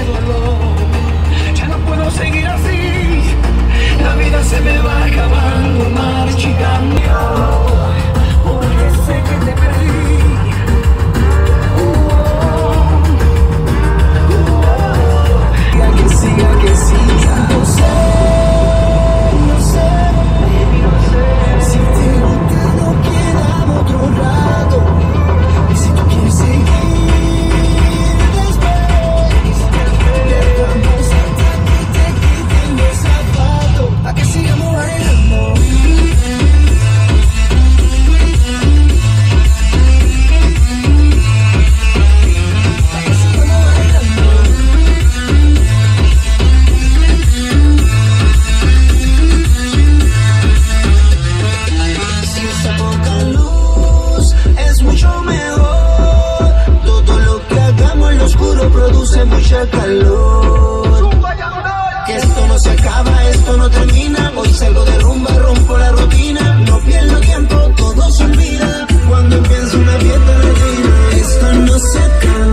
dolor. Ya no puedo seguir así, la vida se me va acabando, marchitando, porque sé que te perdí. Que siga, no sé, baby, no sé. Si te gusta no quedamos otro rato, y si tú quieres seguir después, dejamos hasta que te quiten los zapatos, a que sigamos bailando. Produce mucha calor. Que esto no se acaba, esto no termina. Hoy salgo de rumba, rompo la rutina. No pierdo tiempo, todo se olvida cuando empieza una fiesta latina. Esto no se acaba.